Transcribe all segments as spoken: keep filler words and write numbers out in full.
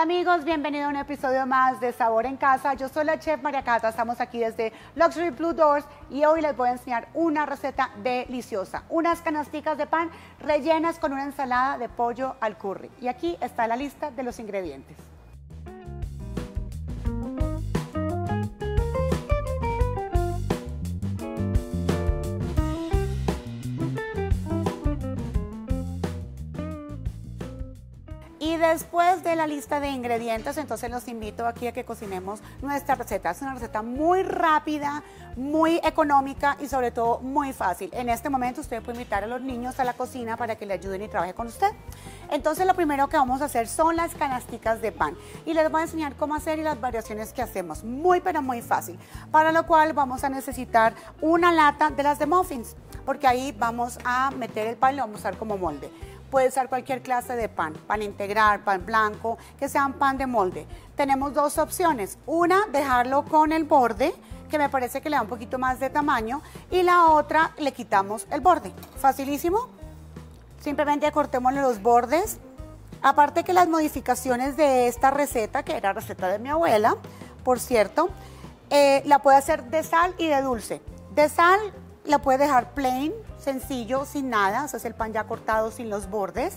amigos, bienvenidos a un episodio más de Sabor en Casa. Yo soy la chef María Cata, estamos aquí desde Luxury Blue Doors y hoy les voy a enseñar una receta deliciosa. Unas canasticas de pan rellenas con una ensalada de pollo al curry. Y aquí está la lista de los ingredientes. Y después de la lista de ingredientes, entonces los invito aquí a que cocinemos nuestra receta. Es una receta muy rápida, muy económica y sobre todo muy fácil. En este momento usted puede invitar a los niños a la cocina para que le ayuden y trabaje con usted. Entonces lo primero que vamos a hacer son las canasticas de pan. Y les voy a enseñar cómo hacer y las variaciones que hacemos. Muy pero muy fácil. Para lo cual vamos a necesitar una lata de las de muffins, porque ahí vamos a meter el pan y lo vamos a usar como molde. Puede usar cualquier clase de pan, pan integral, pan blanco, que sean pan de molde. Tenemos dos opciones. Una, dejarlo con el borde, que me parece que le da un poquito más de tamaño, y la otra, le quitamos el borde. Facilísimo. Simplemente cortémosle los bordes. Aparte que las modificaciones de esta receta, que era receta de mi abuela, por cierto, eh, la puede hacer de sal y de dulce. De sal la puede dejar plain, sencillo, sin nada, o sea, es el pan ya cortado sin los bordes,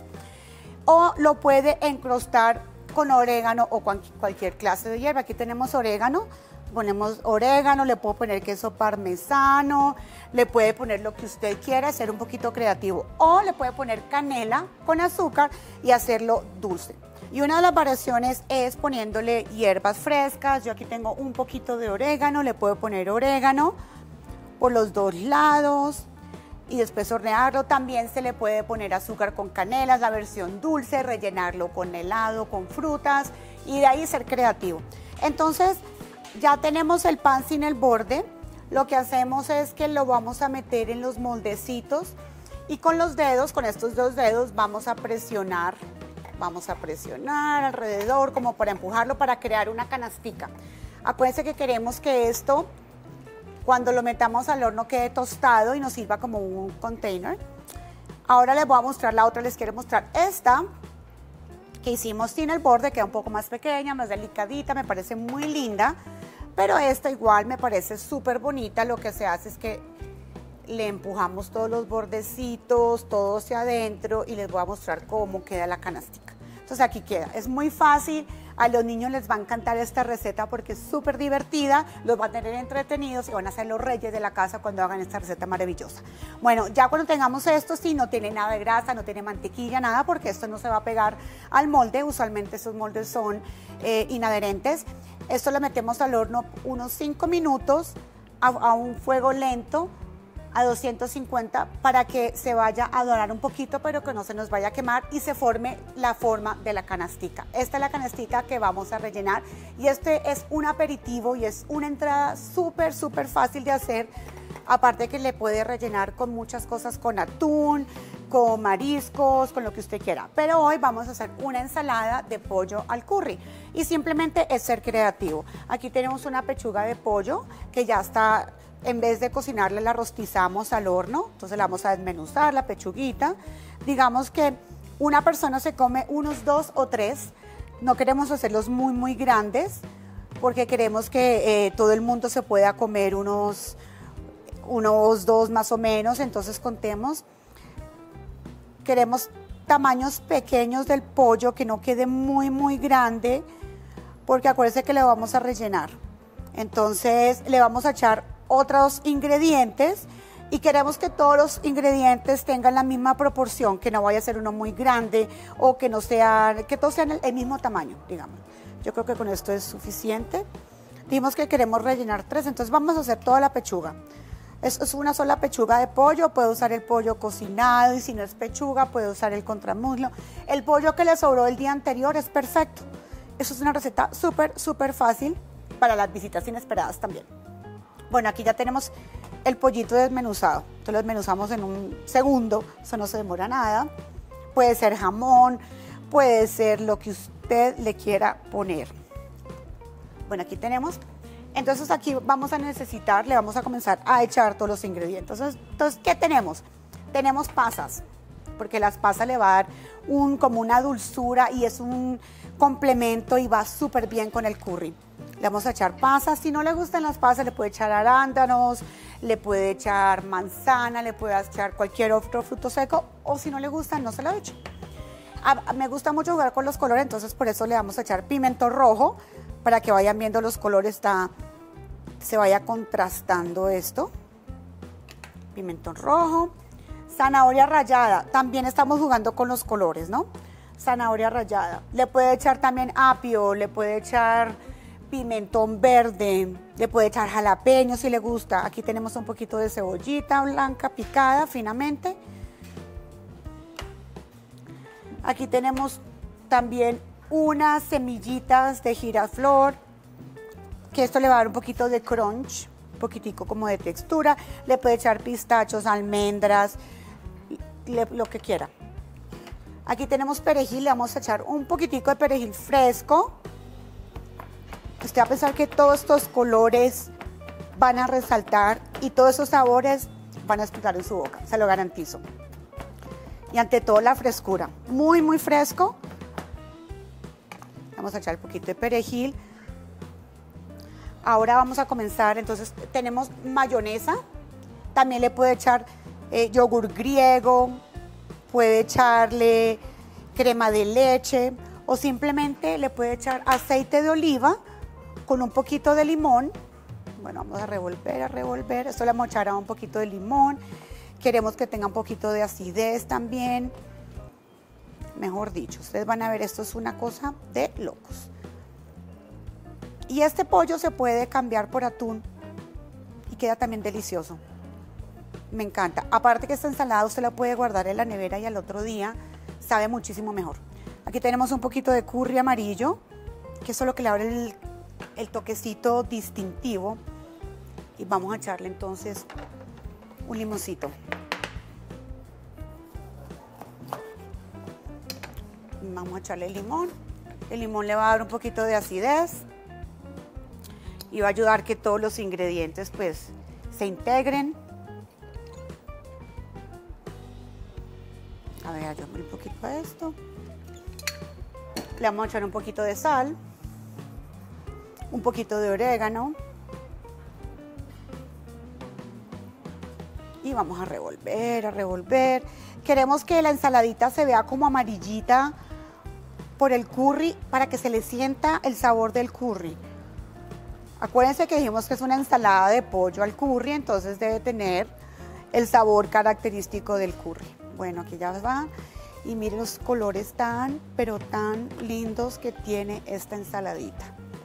o lo puede encrustar con orégano o con cualquier clase de hierba. Aquí tenemos orégano, ponemos orégano, le puedo poner queso parmesano, le puede poner lo que usted quiera, ser un poquito creativo, o le puede poner canela con azúcar y hacerlo dulce. Y una de las variaciones es poniéndole hierbas frescas. Yo aquí tengo un poquito de orégano, le puedo poner orégano por los dos lados y después hornearlo. También se le puede poner azúcar con canela, la versión dulce, rellenarlo con helado, con frutas y de ahí ser creativo. Entonces ya tenemos el pan sin el borde. Lo que hacemos es que lo vamos a meter en los moldecitos y con los dedos, con estos dos dedos, vamos a presionar, vamos a presionar alrededor como para empujarlo para crear una canastica. Acuérdense que queremos que esto, cuando lo metamos al horno, quede tostado y nos sirva como un container. Ahora les voy a mostrar la otra, les quiero mostrar esta que hicimos sin el borde, queda un poco más pequeña, más delicadita, me parece muy linda, pero esta igual me parece súper bonita. Lo que se hace es que le empujamos todos los bordecitos, todo hacia adentro y les voy a mostrar cómo queda la canastica. Entonces aquí queda, es muy fácil. A los niños les va a encantar esta receta porque es súper divertida, los va a tener entretenidos y van a ser los reyes de la casa cuando hagan esta receta maravillosa. Bueno, ya cuando tengamos esto, sí, no tiene nada de grasa, no tiene mantequilla, nada, porque esto no se va a pegar al molde. Usualmente esos moldes son eh, inadherentes. Esto lo metemos al horno unos cinco minutos a, a un fuego lento, a doscientos cincuenta, para que se vaya a dorar un poquito, pero que no se nos vaya a quemar y se forme la forma de la canastica. Esta es la canastica que vamos a rellenar y este es un aperitivo y es una entrada súper, súper fácil de hacer. Aparte que le puede rellenar con muchas cosas, con atún, con mariscos, con lo que usted quiera. Pero hoy vamos a hacer una ensalada de pollo al curry y simplemente es ser creativo. Aquí tenemos una pechuga de pollo que ya está. En vez de cocinarla, la rostizamos al horno, entonces la vamos a desmenuzar, la pechuguita. Digamos que una persona se come unos dos o tres, no queremos hacerlos muy, muy grandes, porque queremos que eh, todo el mundo se pueda comer unos, unos dos más o menos, entonces contemos. Queremos tamaños pequeños del pollo, que no quede muy, muy grande, porque acuérdense que le vamos a rellenar. Entonces le vamos a echar otros ingredientes y queremos que todos los ingredientes tengan la misma proporción, que no vaya a ser uno muy grande o que no sea, que todos sean el, el mismo tamaño, digamos. Yo creo que con esto es suficiente. Dijimos que queremos rellenar tres, entonces vamos a hacer toda la pechuga. Es, es una sola pechuga de pollo, puede usar el pollo cocinado y si no es pechuga puede usar el contramuslo. El pollo que le sobró el día anterior es perfecto. Eso es una receta súper, súper fácil para las visitas inesperadas también. Bueno, aquí ya tenemos el pollito desmenuzado. Entonces lo desmenuzamos en un segundo, eso no se demora nada. Puede ser jamón, puede ser lo que usted le quiera poner. Bueno, aquí tenemos. Entonces aquí vamos a necesitar, le vamos a comenzar a echar todos los ingredientes. Entonces, entonces ¿qué tenemos? Tenemos pasas, porque las pasas le va a dar un, como una dulzura y es un complemento y va súper bien con el curry. Le vamos a echar pasas, si no le gustan las pasas le puede echar arándanos, le puede echar manzana, le puede echar cualquier otro fruto seco o si no le gustan no se lo eche. A, me gusta mucho jugar con los colores, entonces por eso le vamos a echar pimiento rojo para que vayan viendo los colores, está, se vaya contrastando esto. Pimentón rojo, zanahoria rallada, también estamos jugando con los colores, ¿no? Zanahoria rallada, le puede echar también apio, le puede echar pimentón verde, le puede echar jalapeño si le gusta. Aquí tenemos un poquito de cebollita blanca picada finamente. Aquí tenemos también unas semillitas de giraflor, que esto le va a dar un poquito de crunch, un poquitico como de textura. Le puede echar pistachos, almendras, le, lo que quiera. Aquí tenemos perejil, le vamos a echar un poquitico de perejil fresco. Usted va a pensar que todos estos colores van a resaltar y todos esos sabores van a explotar en su boca, se lo garantizo. Y ante todo la frescura, muy muy fresco. Vamos a echar un poquito de perejil. Ahora vamos a comenzar, entonces tenemos mayonesa, también le puede echar eh, yogur griego, puede echarle crema de leche o simplemente le puede echar aceite de oliva con un poquito de limón. Bueno, vamos a revolver, a revolver. Esto le vamos a echar un poquito de limón. Queremos que tenga un poquito de acidez también. Mejor dicho, ustedes van a ver, esto es una cosa de locos. Y este pollo se puede cambiar por atún y queda también delicioso. Me encanta. Aparte que esta ensalada usted la puede guardar en la nevera y al otro día sabe muchísimo mejor. Aquí tenemos un poquito de curry amarillo, que eso es lo que le abre el el toquecito distintivo y vamos a echarle entonces un limoncito. Vamos a echarle el limón. El limón le va a dar un poquito de acidez y va a ayudar que todos los ingredientes pues se integren. A ver, ayúdame un poquito a esto. Le vamos a echar un poquito de sal. Un poquito de orégano y vamos a revolver, a revolver. Queremos que la ensaladita se vea como amarillita por el curry para que se le sienta el sabor del curry. Acuérdense que dijimos que es una ensalada de pollo al curry, entonces debe tener el sabor característico del curry. Bueno, aquí ya va y miren los colores tan, pero tan lindos que tiene esta ensaladita.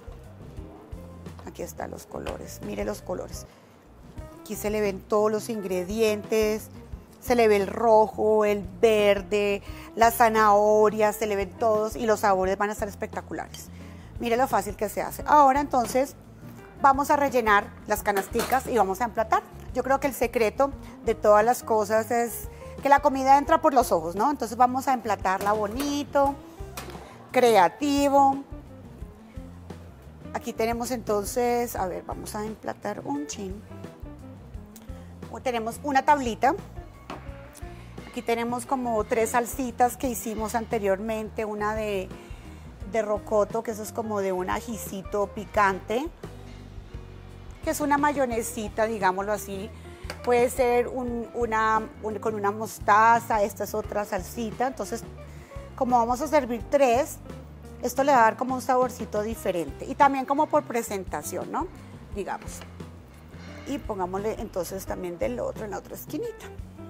Aquí están los colores, mire los colores. Aquí se le ven todos los ingredientes, se le ve el rojo, el verde, la zanahoria, se le ven todos y los sabores van a estar espectaculares. Mire lo fácil que se hace. Ahora entonces vamos a rellenar las canasticas y vamos a emplatar. Yo creo que el secreto de todas las cosas es que la comida entra por los ojos, ¿no? Entonces vamos a emplatarla bonito, creativo. Aquí tenemos entonces, a ver, vamos a emplatar un chin. Tenemos una tablita. Aquí tenemos como tres salsitas que hicimos anteriormente. Una de, de rocoto, que eso es como de un ajicito picante. Que es una mayonesita, digámoslo así. Puede ser un, una, un, con una mostaza, esta es otra salsita. Entonces, como vamos a servir tres, esto le va a dar como un saborcito diferente y también como por presentación, ¿no? Digamos. Y pongámosle entonces también del otro en la otra esquinita.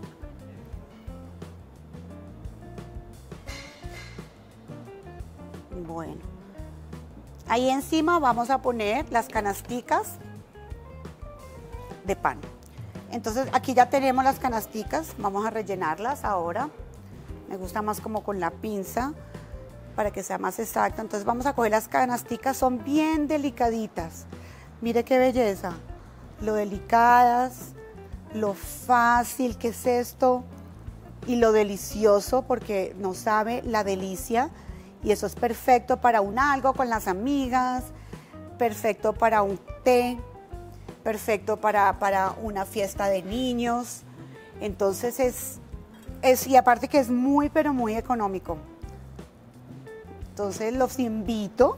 Bueno. Ahí encima vamos a poner las canasticas de pan. Entonces aquí ya tenemos las canasticas, vamos a rellenarlas ahora. Me gusta más como con la pinza, para que sea más exacto. Entonces vamos a coger las canasticas, son bien delicaditas. Mire qué belleza, lo delicadas, lo fácil que es esto y lo delicioso porque nos sabe la delicia y eso es perfecto para un algo con las amigas, perfecto para un té, perfecto para, para una fiesta de niños. Entonces es Es, y aparte que es muy, pero muy económico. Entonces los invito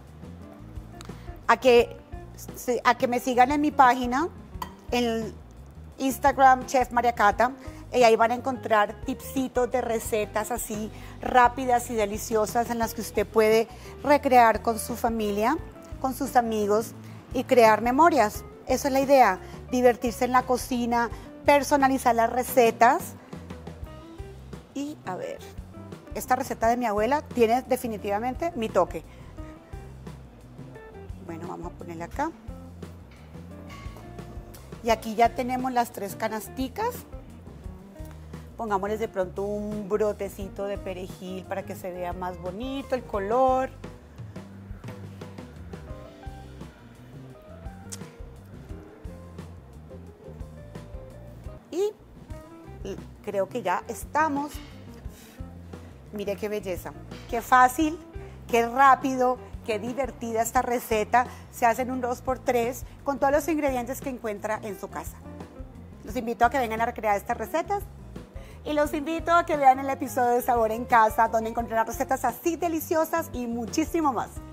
a que, a que me sigan en mi página, en Instagram, Chef María Cata, y ahí van a encontrar tipsitos de recetas así rápidas y deliciosas en las que usted puede recrear con su familia, con sus amigos y crear memorias. Esa es la idea, divertirse en la cocina, personalizar las recetas. Y a ver, esta receta de mi abuela tiene definitivamente mi toque. Bueno, vamos a ponerle acá. Y aquí ya tenemos las tres canasticas. Pongámosles de pronto un brotecito de perejil para que se vea más bonito el color. Y creo que ya estamos. Mire qué belleza, qué fácil, qué rápido, qué divertida esta receta. Se hace en un dos por tres con todos los ingredientes que encuentra en su casa. Los invito a que vengan a recrear estas recetas. Y los invito a que vean el episodio de Sabor en Casa, donde encontrarán recetas así deliciosas y muchísimo más.